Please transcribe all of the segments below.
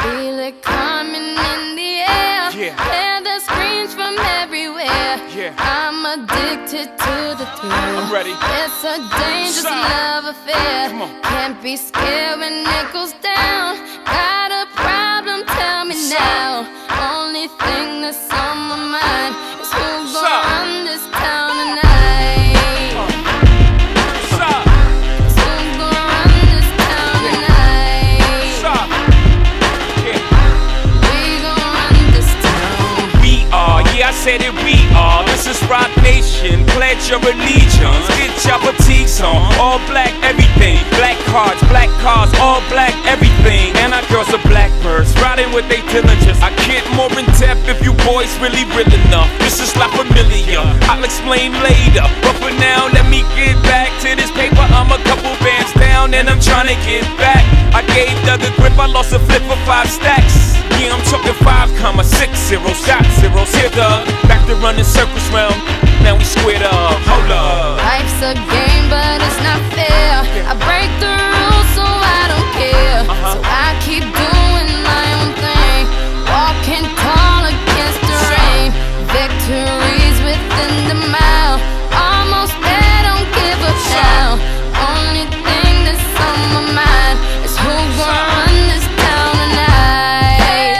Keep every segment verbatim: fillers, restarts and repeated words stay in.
Feel it coming in the air. Yeah. Hear the screams from everywhere. Yeah. I'm addicted to the thrill. I'm ready. It's a dangerous Stop. love affair. Come on. Can't be scared when it goes down. Got a problem? Tell me Stop. now. Only thing that's on my mind is who's gonna Stop. run this town tonight. Uh. Stop. Who's gonna run this town tonight? Stop. Yeah. We gon' run this town. We are, yeah, I said it, we are. This is Rock Nation, pledge your allegiance. Get your fatigues on, all black everything. Black cards, black cars, all black everything. And our girls are blackbirds, riding with they diligence. I get more in depth if you boys really real enough. This is La Familia, I'll explain later. But for now, let me get back to this paper. I'm a couple bands down and I'm trying to get back. I gave Doug a grip, I lost a flip for five stacks. Yeah, I'm talking five comma six zero, shot zeros. Here, Doug, back to running circles round. Now we squared up, hold up. Life's a game, but it's not fair. I break the rules, so I don't care. Uh-huh. So I keep doing my own thing, walking tall against the rain. Victories within the mile, almost there, don't give up now. Only thing that's on my mind is who's gonna run this town tonight.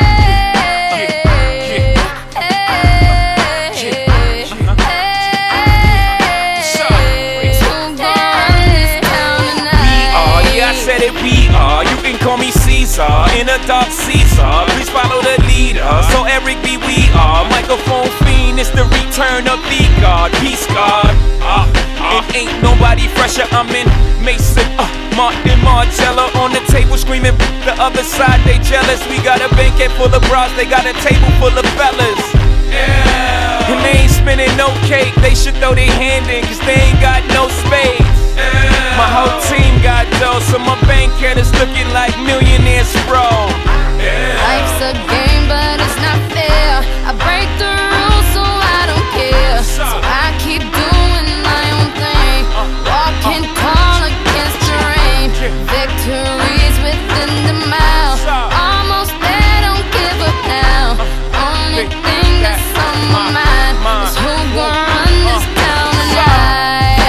We are, you can call me Caesar, in a dark Caesar, please follow the leader. So Eric B, we are, microphone fiend, it's the return of the God, peace God. Uh, uh, it ain't nobody fresher, I'm in Mason, uh, Martin Margiela on the table screaming, the other side they jealous. We got a banquet full of bras, they got a table full of fellas. Yeah. And they ain't spinning no cake, they should throw their hand in, cause they ain't got no space. My whole team got dough, so my bank account is looking like millionaires, bro. Yeah. Life's a game, but it's not fair. I break the rules, so I don't care. So I keep doing my own thing, walking tall against the rain. Victories within the mile, almost there, don't give up now. Only thing that's on my mind is who's gonna run this town tonight.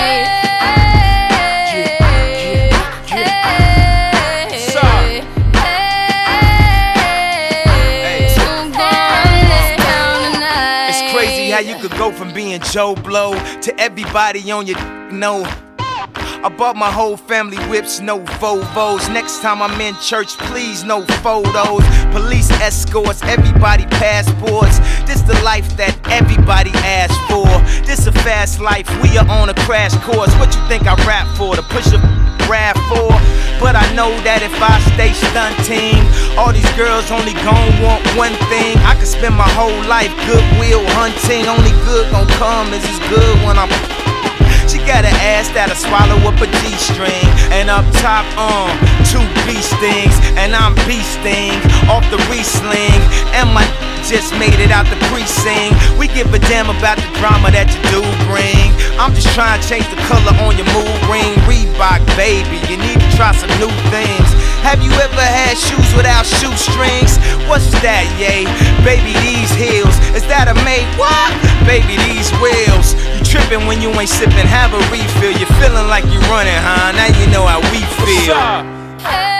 How you could go from being Joe Blow to everybody on your know. I bought my whole family whips, no Volvos. Next time I'm in church, please no photos. Police escorts, everybody passports. This the life that everybody asks for. This a fast life, we are on a crash course. What you think I rap for? To push a rap for? But I know that if I stay stunting, all these girls only gon' want one thing. I could spend my whole life goodwill hunting. Only good gon' come is as good when I'm. She got an ass that'll swallow up a G-string. And up top, um, two beast things. And I'm beasting off the re-sling. And my just made it out the precinct. We give a damn about the drama that you do bring. I'm just trying to change the color on your mood ring. Reebok, baby, you need to try some new things. Have you ever had shoes without shoestrings? What's that, yay? Baby, these heels. Is that a made what? Baby, these wheels. You tripping when you ain't sipping, have a refill. You're feeling like you're running, huh? Now you know how we feel. Hey.